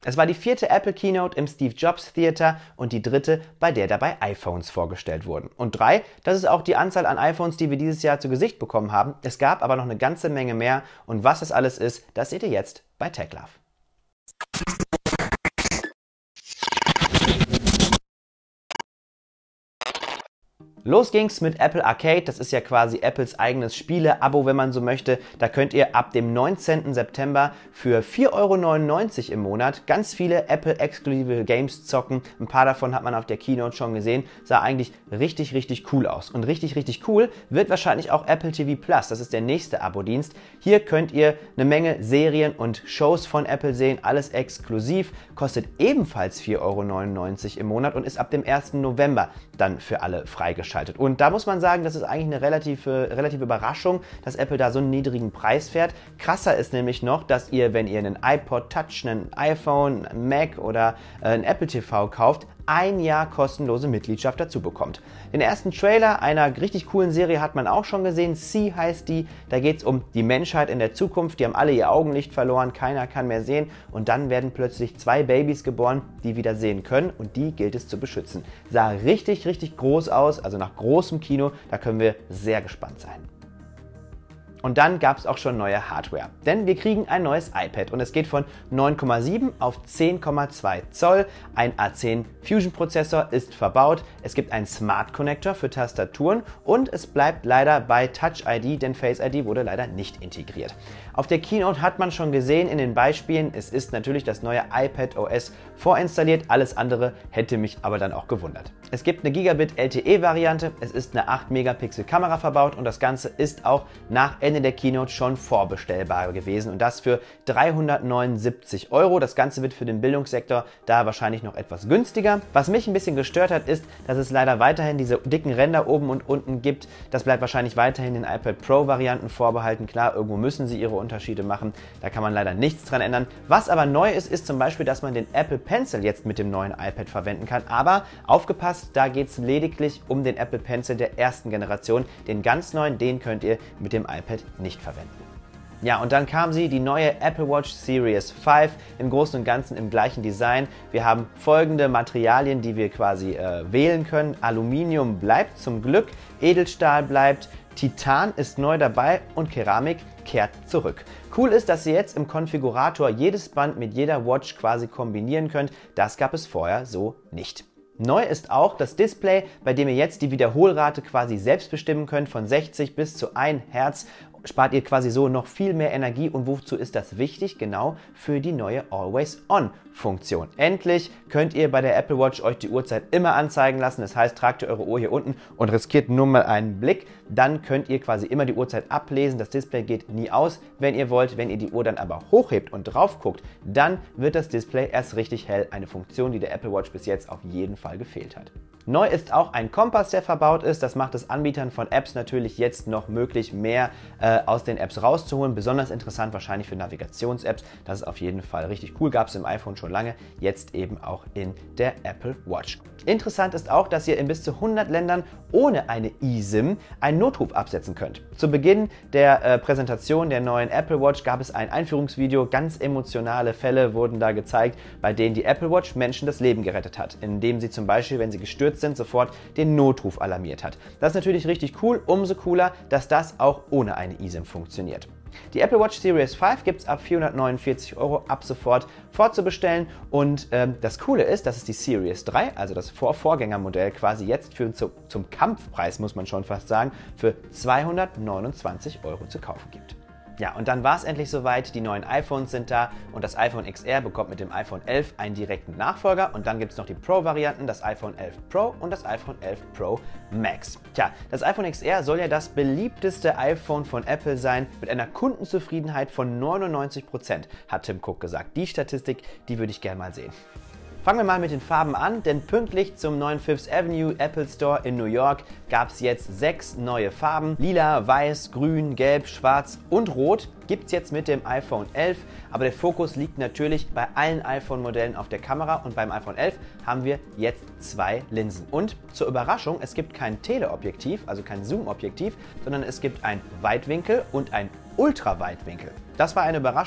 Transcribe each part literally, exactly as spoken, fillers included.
Es war die vierte Apple Keynote im Steve Jobs Theater und die dritte, bei der dabei iPhones vorgestellt wurden. Und drei, das ist auch die Anzahl an iPhones, die wir dieses Jahr zu Gesicht bekommen haben. Es gab aber noch eine ganze Menge mehr und was das alles ist, das seht ihr jetzt bei TechLove. Los ging's mit Apple Arcade, das ist ja quasi Apples eigenes Spiele-Abo, wenn man so möchte. Da könnt ihr ab dem neunzehnten September für vier Euro neunundneunzig im Monat ganz viele Apple-exklusive Games zocken. Ein paar davon hat man auf der Keynote schon gesehen. Sah eigentlich richtig, richtig cool aus. Und richtig, richtig cool wird wahrscheinlich auch Apple T V Plus. Das ist der nächste Abo-Dienst. Hier könnt ihr eine Menge Serien und Shows von Apple sehen. Alles exklusiv. Kostet ebenfalls vier Euro neunundneunzig im Monat und ist ab dem ersten November dann für alle freigeschaltet. Und da muss man sagen, das ist eigentlich eine relative, relative Überraschung, dass Apple da so einen niedrigen Preis fährt. Krasser ist nämlich noch, dass ihr, wenn ihr einen iPod Touch, einen iPhone, einen Mac oder äh, einen Apple T V kauft, ein Jahr kostenlose Mitgliedschaft dazu bekommt. Den ersten Trailer einer richtig coolen Serie hat man auch schon gesehen. Sie heißt die. Da geht es um die Menschheit in der Zukunft. Die haben alle ihr Augenlicht verloren, keiner kann mehr sehen. Und dann werden plötzlich zwei Babys geboren, die wieder sehen können. Und die gilt es zu beschützen. Sah richtig, richtig groß aus, also nach großem Kino. Da können wir sehr gespannt sein. Und dann gab es auch schon neue Hardware, denn wir kriegen ein neues iPad und es geht von neun Komma sieben auf zehn Komma zwei Zoll. Ein A zehn Fusion Prozessor ist verbaut, es gibt einen Smart Connector für Tastaturen und es bleibt leider bei Touch I D, denn Face I D wurde leider nicht integriert. Auf der Keynote hat man schon gesehen in den Beispielen, es ist natürlich das neue iPadOS vorinstalliert, alles andere hätte mich aber dann auch gewundert. Es gibt eine Gigabit L T E-Variante, es ist eine acht Megapixel Kamera verbaut und das Ganze ist auch nach Ende der Keynote schon vorbestellbar gewesen und das für dreihundertneunundsiebzig Euro. Das Ganze wird für den Bildungssektor da wahrscheinlich noch etwas günstiger. Was mich ein bisschen gestört hat, ist, dass es leider weiterhin diese dicken Ränder oben und unten gibt. Das bleibt wahrscheinlich weiterhin den iPad Pro-Varianten vorbehalten. Klar, irgendwo müssen sie ihre Unterschiede machen. Da kann man leider nichts dran ändern. Was aber neu ist, ist zum Beispiel, dass man den Apple Pencil jetzt mit dem neuen iPad verwenden kann. Aber aufgepasst, da geht es lediglich um den Apple Pencil der ersten Generation. Den ganz neuen, den könnt ihr mit dem iPad nicht verwenden. Ja, und dann kam sie, die neue Apple Watch Series fünf, im Großen und Ganzen im gleichen Design. Wir haben folgende Materialien, die wir quasi äh, wählen können. Aluminium bleibt zum Glück, Edelstahl bleibt, Titan ist neu dabei und Keramik kehrt zurück. Cool ist, dass ihr jetzt im Konfigurator jedes Band mit jeder Watch quasi kombinieren könnt. Das gab es vorher so nicht. Neu ist auch das Display, bei dem ihr jetzt die Wiederholrate quasi selbst bestimmen könnt, von sechzig bis zu ein Hertz. Spart ihr quasi so noch viel mehr Energie und wozu ist das wichtig? Genau für die neue Always-On-Funktion. Endlich könnt ihr bei der Apple Watch euch die Uhrzeit immer anzeigen lassen. Das heißt, tragt ihr eure Uhr hier unten und riskiert nur mal einen Blick. Dann könnt ihr quasi immer die Uhrzeit ablesen. Das Display geht nie aus, wenn ihr wollt. Wenn ihr die Uhr dann aber hochhebt und drauf guckt, dann wird das Display erst richtig hell. Eine Funktion, die der Apple Watch bis jetzt auf jeden Fall gefehlt hat. Neu ist auch ein Kompass, der verbaut ist. Das macht es Anbietern von Apps natürlich jetzt noch möglich, mehr äh, aus den Apps rauszuholen. Besonders interessant wahrscheinlich für Navigations-Apps. Das ist auf jeden Fall richtig cool. Gab es im iPhone schon lange, jetzt eben auch in der Apple Watch. Interessant ist auch, dass ihr in bis zu hundert Ländern ohne eine eSIM einen Notruf absetzen könnt. Zu Beginn der äh, Präsentation der neuen Apple Watch gab es ein Einführungsvideo. Ganz emotionale Fälle wurden da gezeigt, bei denen die Apple Watch Menschen das Leben gerettet hat, indem sie zum Beispiel, wenn sie gestürzt sind, sofort den Notruf alarmiert hat. Das ist natürlich richtig cool, umso cooler, dass das auch ohne eine eSIM funktioniert. Die Apple Watch Series fünf gibt es ab vierhundertneunundvierzig Euro ab sofort vorzubestellen und ähm, das Coole ist, dass es die Series drei, also das Vor-Vorgängermodell quasi jetzt für, zu, zum Kampfpreis, muss man schon fast sagen, für zweihundertneunundzwanzig Euro zu kaufen gibt. Ja, und dann war es endlich soweit, die neuen iPhones sind da und das iPhone X R bekommt mit dem iPhone elf einen direkten Nachfolger und dann gibt es noch die Pro-Varianten, das iPhone elf Pro und das iPhone elf Pro Max. Tja, das iPhone X R soll ja das beliebteste iPhone von Apple sein mit einer Kundenzufriedenheit von neunundneunzig Prozent, hat Tim Cook gesagt. Die Statistik, die würde ich gerne mal sehen. Fangen wir mal mit den Farben an, denn pünktlich zum neuen Fifth Avenue Apple Store in New York gab es jetzt sechs neue Farben. Lila, Weiß, Grün, Gelb, Schwarz und Rot gibt es jetzt mit dem iPhone elf, aber der Fokus liegt natürlich bei allen iPhone-Modellen auf der Kamera und beim iPhone elf haben wir jetzt zwei Linsen. Und zur Überraschung, es gibt kein Teleobjektiv, also kein Zoom-Objektiv, sondern es gibt ein Weitwinkel und ein Ultraweitwinkel. Das war eine Überraschung,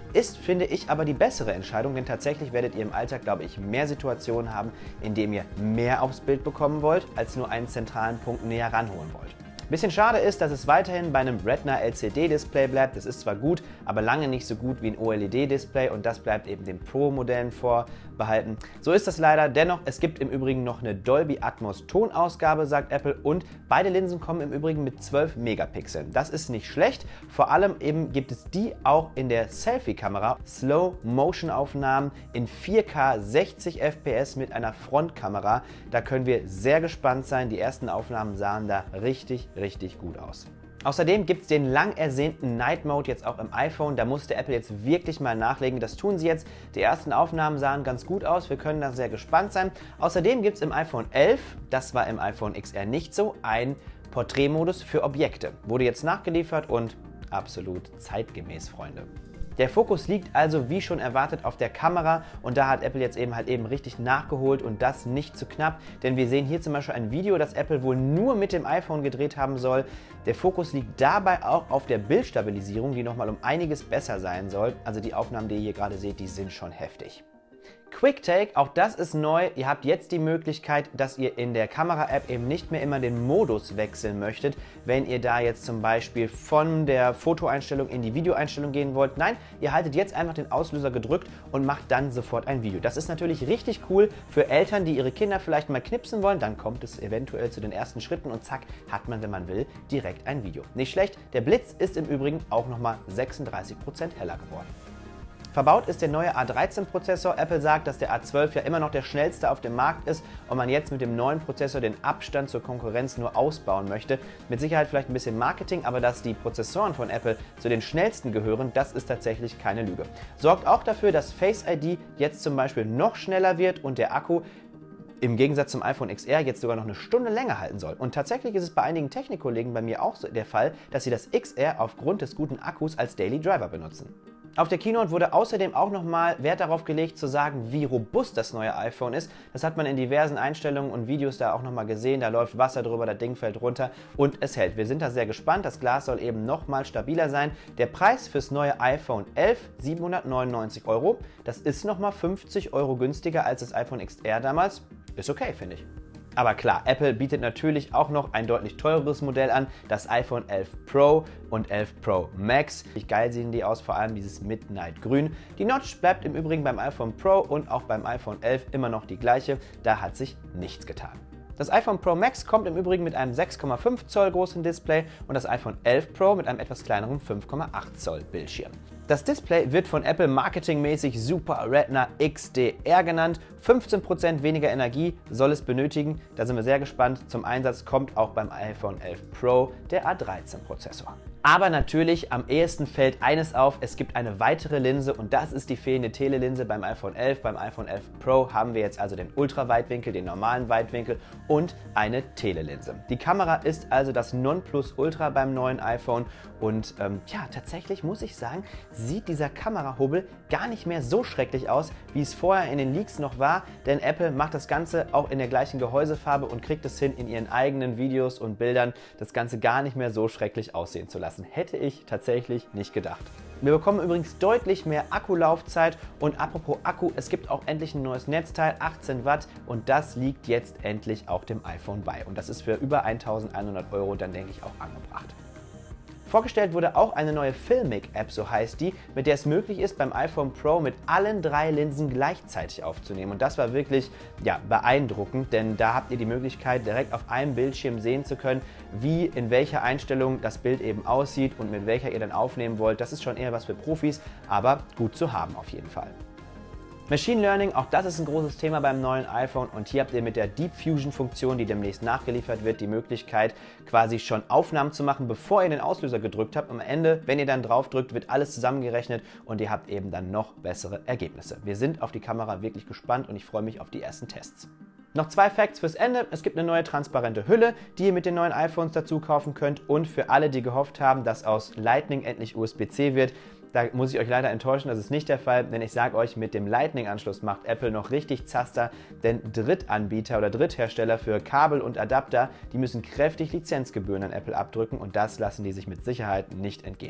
Ist, finde ich, aber die bessere Entscheidung, denn tatsächlich werdet ihr im Alltag, glaube ich, mehr Situationen haben, in denen ihr mehr aufs Bild bekommen wollt, als nur einen zentralen Punkt näher ranholen wollt. Bisschen schade ist, dass es weiterhin bei einem Retina L C D-Display bleibt. Das ist zwar gut, aber lange nicht so gut wie ein O L E D-Display und das bleibt eben den Pro-Modellen vorbehalten. So ist das leider. Dennoch, es gibt im Übrigen noch eine Dolby Atmos Tonausgabe, sagt Apple, und beide Linsen kommen im Übrigen mit zwölf Megapixeln. Das ist nicht schlecht. Vor allem eben gibt es die auch in der Selfie-Kamera. Slow-Motion-Aufnahmen in vier K sechzig F P S mit einer Frontkamera. Da können wir sehr gespannt sein. Die ersten Aufnahmen sahen da richtig richtig gut aus. Außerdem gibt es den lang ersehnten Night Mode jetzt auch im iPhone. Da musste Apple jetzt wirklich mal nachlegen. Das tun sie jetzt. Die ersten Aufnahmen sahen ganz gut aus. Wir können da sehr gespannt sein. Außerdem gibt es im iPhone elf, das war im iPhone X R nicht so, ein Porträtmodus für Objekte. Wurde jetzt nachgeliefert und absolut zeitgemäß, Freunde. Der Fokus liegt also wie schon erwartet auf der Kamera und da hat Apple jetzt eben halt eben richtig nachgeholt und das nicht zu knapp, denn wir sehen hier zum Beispiel ein Video, das Apple wohl nur mit dem iPhone gedreht haben soll. Der Fokus liegt dabei auch auf der Bildstabilisierung, die nochmal um einiges besser sein soll. Also die Aufnahmen, die ihr hier gerade seht, die sind schon heftig. QuickTake, auch das ist neu. Ihr habt jetzt die Möglichkeit, dass ihr in der Kamera-App eben nicht mehr immer den Modus wechseln möchtet, wenn ihr da jetzt zum Beispiel von der Fotoeinstellung in die Videoeinstellung gehen wollt. Nein, ihr haltet jetzt einfach den Auslöser gedrückt und macht dann sofort ein Video. Das ist natürlich richtig cool für Eltern, die ihre Kinder vielleicht mal knipsen wollen. Dann kommt es eventuell zu den ersten Schritten und zack, hat man, wenn man will, direkt ein Video. Nicht schlecht. Der Blitz ist im Übrigen auch nochmal sechsunddreißig Prozent heller geworden. Verbaut ist der neue A dreizehn Prozessor. Apple sagt, dass der A zwölf ja immer noch der schnellste auf dem Markt ist und man jetzt mit dem neuen Prozessor den Abstand zur Konkurrenz nur ausbauen möchte. Mit Sicherheit vielleicht ein bisschen Marketing, aber dass die Prozessoren von Apple zu den schnellsten gehören, das ist tatsächlich keine Lüge. Sorgt auch dafür, dass Face I D jetzt zum Beispiel noch schneller wird und der Akku im Gegensatz zum iPhone X R jetzt sogar noch eine Stunde länger halten soll. Und tatsächlich ist es bei einigen Technikkollegen bei mir auch so der Fall, dass sie das X R aufgrund des guten Akkus als Daily Driver benutzen. Auf der Keynote wurde außerdem auch nochmal Wert darauf gelegt, zu sagen, wie robust das neue iPhone ist. Das hat man in diversen Einstellungen und Videos da auch nochmal gesehen. Da läuft Wasser drüber, das Ding fällt runter und es hält. Wir sind da sehr gespannt. Das Glas soll eben nochmal stabiler sein. Der Preis fürs neue iPhone elf, siebenhundertneunundneunzig Euro. Das ist nochmal fünfzig Euro günstiger als das iPhone X R damals. Ist okay, finde ich. Aber klar, Apple bietet natürlich auch noch ein deutlich teureres Modell an, das iPhone elf Pro und elf Pro Max. Wie geil sehen die aus, vor allem dieses Midnight Grün. Die Notch bleibt im Übrigen beim iPhone Pro und auch beim iPhone elf immer noch die gleiche, da hat sich nichts getan. Das iPhone Pro Max kommt im Übrigen mit einem sechs Komma fünf Zoll großen Display und das iPhone elf Pro mit einem etwas kleineren fünf Komma acht Zoll Bildschirm. Das Display wird von Apple marketingmäßig Super Retina X D R genannt. fünfzehn Prozent weniger Energie soll es benötigen. Da sind wir sehr gespannt. Zum Einsatz kommt auch beim iPhone elf Pro der A dreizehn Prozessor. Aber natürlich am ehesten fällt eines auf, es gibt eine weitere Linse und das ist die fehlende Telelinse beim iPhone elf. Beim iPhone elf Pro haben wir jetzt also den Ultraweitwinkel, den normalen Weitwinkel und eine Telelinse. Die Kamera ist also das Nonplusultra beim neuen iPhone und ähm, ja, tatsächlich muss ich sagen, sieht dieser Kamerahubbel gar nicht mehr so schrecklich aus, wie es vorher in den Leaks noch war, denn Apple macht das Ganze auch in der gleichen Gehäusefarbe und kriegt es hin, in ihren eigenen Videos und Bildern das Ganze gar nicht mehr so schrecklich aussehen zu lassen. Hätte ich tatsächlich nicht gedacht. Wir bekommen übrigens deutlich mehr Akkulaufzeit und apropos Akku, es gibt auch endlich ein neues Netzteil, achtzehn Watt und das liegt jetzt endlich auch dem iPhone bei und das ist für über eintausendeinhundert Euro dann denke ich auch angebracht. Vorgestellt wurde auch eine neue Filmic-App, so heißt die, mit der es möglich ist, beim iPhone Pro mit allen drei Linsen gleichzeitig aufzunehmen. Und das war wirklich ja, beeindruckend, denn da habt ihr die Möglichkeit, direkt auf einem Bildschirm sehen zu können, wie in welcher Einstellung das Bild eben aussieht und mit welcher ihr dann aufnehmen wollt. Das ist schon eher was für Profis, aber gut zu haben auf jeden Fall. Machine Learning, auch das ist ein großes Thema beim neuen iPhone und hier habt ihr mit der Deep Fusion Funktion, die demnächst nachgeliefert wird, die Möglichkeit quasi schon Aufnahmen zu machen, bevor ihr den Auslöser gedrückt habt. Am Ende, wenn ihr dann drauf drückt, wird alles zusammengerechnet und ihr habt eben dann noch bessere Ergebnisse. Wir sind auf die Kamera wirklich gespannt und ich freue mich auf die ersten Tests. Noch zwei Facts fürs Ende. Es gibt eine neue transparente Hülle, die ihr mit den neuen iPhones dazu kaufen könnt und für alle, die gehofft haben, dass aus Lightning endlich U S B C wird, da muss ich euch leider enttäuschen, das ist nicht der Fall, denn ich sage euch, mit dem Lightning-Anschluss macht Apple noch richtig Zaster, denn Drittanbieter oder Dritthersteller für Kabel und Adapter, die müssen kräftig Lizenzgebühren an Apple abdrücken und das lassen die sich mit Sicherheit nicht entgehen.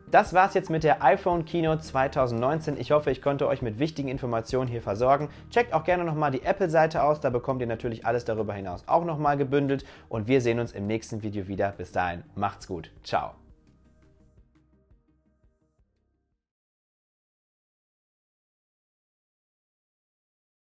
Das war's jetzt mit der iPhone Keynote zweitausendneunzehn. Ich hoffe, ich konnte euch mit wichtigen Informationen hier versorgen. Checkt auch gerne nochmal die Apple-Seite aus, da bekommt ihr natürlich alles darüber hinaus auch nochmal gebündelt und wir sehen uns im nächsten Video wieder. Bis dahin, macht's gut. Ciao.